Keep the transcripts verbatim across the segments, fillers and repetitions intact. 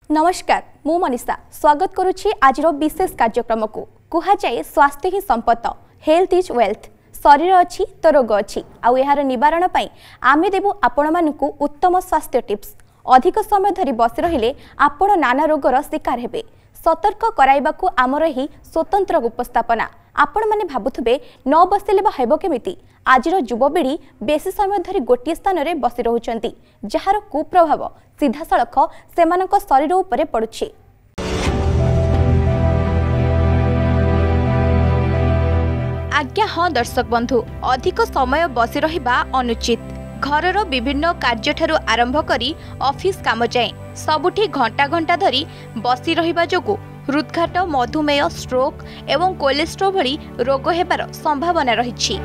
नमस्कार मु मनीषा स्वागत करुछि आजिरो विशेष कार्यक्रम को कुहा जाए स्वास्थ्य ही संपत्त हेल्थ इज वेल्थ शरीर अच्छी तो रोग अच्छी आउ यार निवारण पई आमे देबु आपण मानकु उत्तम स्वास्थ्य टिप्स। अधिक समय धरी बसी रहिले आपण नाना रोगर शिकार हेबे। सतर्क कराइबाकू आमर ही स्वतंत्र उपस्थापना। आपण माने भाबुथबे न बसिले बा हेबो केमिति। आजिर युवपीढ़ी बेसी समय धरी गोटे स्थान रे बसी रहुचंती जहार कुप्रभाव सीधा सड़क सेमानक शरीर उपरे पड़ुछि। आज्ञा हाँ दर्शक बंधु, अधिक समय बसी रहिबा अनुचित। घरर विभिन्न कार्य ठारू आरंभ करी ऑफिस काम जाए सबुठी घंटा घंटा धरी बसी रहिबा जोगु हृदघात, मधुमेह, स्ट्रोक एवं कोलेस्ट्रोल भली रोग हेबार संभावना रहिछि।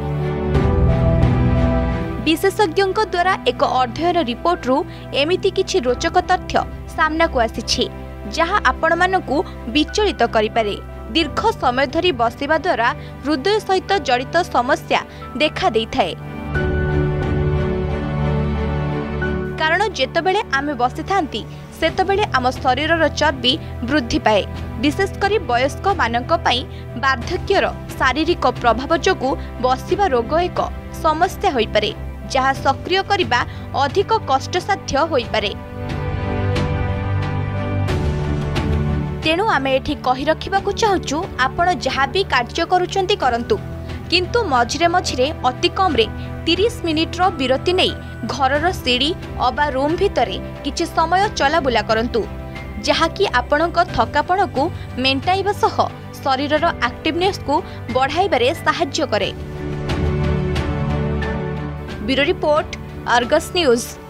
विशेषज्ञों द्वारा एक अध्ययन रिपोर्ट रु एमिति किछि रोचक तथ्य सामना को आसीछि जहा आपण मानकु विचलित करि पारे। दीर्घ समय धरी बसिबा द्वारा हृदय सहित जड़ित समस्या देखा देइथाय। कारण जेतबेले आमे बसी थांती सेतबेले आम शरीरर चर्बी वृद्धि पाए। विशेषकर वयस्क मानक पई वार्धक्यर शारीरिक प्रभाव जोगु बसिबा रोग एक समस्या होई पारे जहा सक्रिय करिबा अधिक कष्टसाध्य होई पारे। तेणु आमे एठी कहि रखिबाकू चाहूचु आपण जहा भी कार्य करूचंती करंतु, किंतु मझिरे मझिरे अति कम रे तीस मिनिट रो विरति नै घरर सीढ़ी अबा रूम भितरे किछि समय चलाबुला करंतु जहा कि आपणक थकापण को मेंटाइबा सह शरीरर एक्टिवनेस को बढ़ाइबारे सहाय्य करे। Bureau report, Argus news.